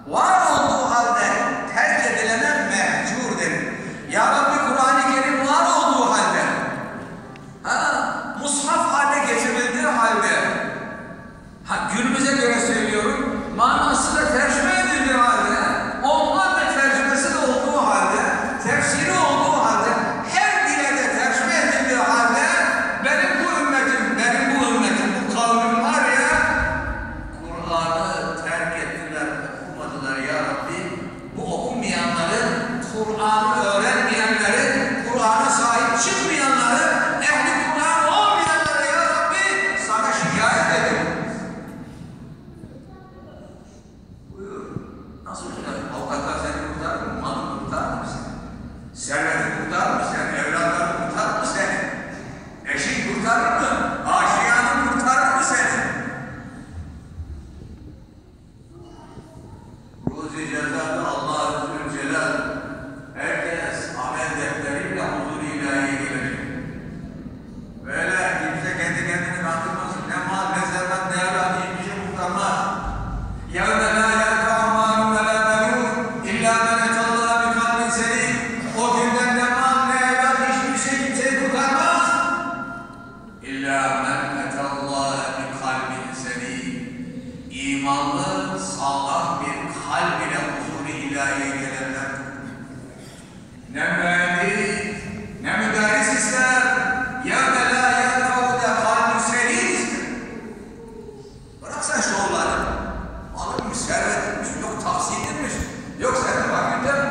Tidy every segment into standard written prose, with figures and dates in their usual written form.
var olduğu halde terk edilene mehcur denir. Ya Rabbi, Kur'an-ı Kerim var olduğu halde, mushaf haline getirildiği halde, günümüze göre söylüyorum, manası da tercüme edildiği halde, onlarca tercümesi de olduğu halde, tefsiri olduğu halde, her dile de tercüme edildiği halde, benim bu ümmetim, bu kavmim var ya, Kur'an'ı terk ettiler, okumadılar ya Rabbi. Bu okumayanları, Kur'an'ı öğrenmeyenleri, Kur'an'a sahip çıkmayanları, ehli Kur'an olmayanları ya Rabbi sana şikayet edelim. Buyur. Nasıl kurtarır? Avukatlar seni kurtarır mı? Malını kurtarır mı seni? Serveti kurtarır mı seni? Evlatları kurtarır mı seni? Eşin kurtarır mı? Aşiyanın kurtarır mı seni? Ruzi cezada Allah-u Zülcelal, herkes amel defteriyle huzur ilahiye gelecek. Böyle kimse kendi kendini kandırmasın. Ne mal, ne servet, ne evlat, hiçbir şey kurtarmaz. يَوْمَ لَا يَنْفَعُ مَالٌ وَلَا بَنُونَ إِلَّا مَنْ أَتَى اللّٰهَ بِقَلْبٍ سَلِيمٍ. O günden ne mal, ne evlat, hiçbir şey kimseyi kurtarmaz. İlla men etallâhe bi kalbin selîm. İmanlı, sağlam bir kalb ile huzur-i ilahiye gelenler. Ne mühendis, ne müderris ister, ya belâ yâtavde kalbi selîm ister. Bırak sen şovları. Alınmış, servetilmiş, yok tahsillenmiş, yok senin fakülten.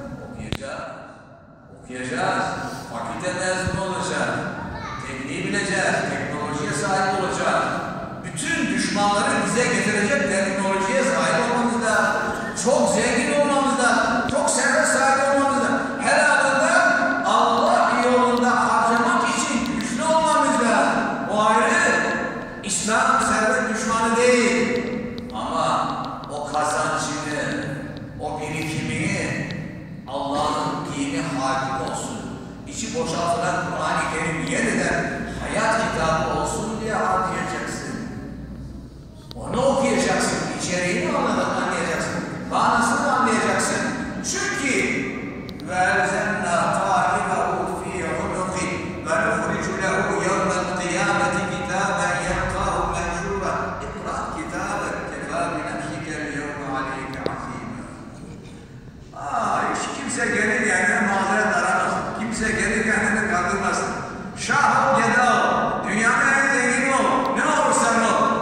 Okuyacağız, fakülte mezunu olacağız, tekniği bileceğiz, teknolojiye sahip olacağız. Bütün düşmanları bize getirecek teknolojiye sahip olmamız lazım. Çok zengin olmamız lazım, çok servet sahibi olmamız lazım. Helalında Allah yolunda harcamak için güçlü olmamız lazım. O ayrı, İslam servet düşmanı değil. Ama o kazancını, o birikimini Allah'ın dini hakim olsun, içi boşaltılan Kur'an-ı Kerim yeniden hayat kitabı olsun diye harcayacaksın. Onu okuyacaksın, içeriğini anlayacaksın, manasını anlayacaksın. Çünkü وَاَلْزَمْنَا طَالِبَهُ ف۪ي عُنُقِ وَنُخْرِجُ لَهُ يَوْمَ الْقِيَامَةِ كِتَابًا يَلْقَاهُ مَنْشُورًا اِقْرَأْ كِتَابًا كَفَى بِنَفْسِكَ الْيَوْمَ عَلَيْكَ حَسِيبًا. Hiç kimse gelir kendine mazeret aramasın. Kimse gelir kendini kandırmasın. Şah ol, geda ol. Dünyanın en zengini ol. Ne olursan ol.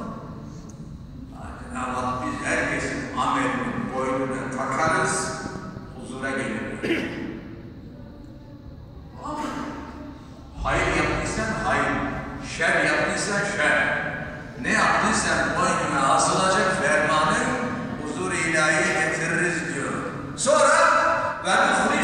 Cenab-ı Hak biz herkesin amelinin boynuna takarız, huzura gelir. Hayır yaptıysan hayır, şer yaptıysan şer. Ne yaptıysan boynuna asılacak fermanı huzur-i ilahiye getiririz diyor. Sonra ben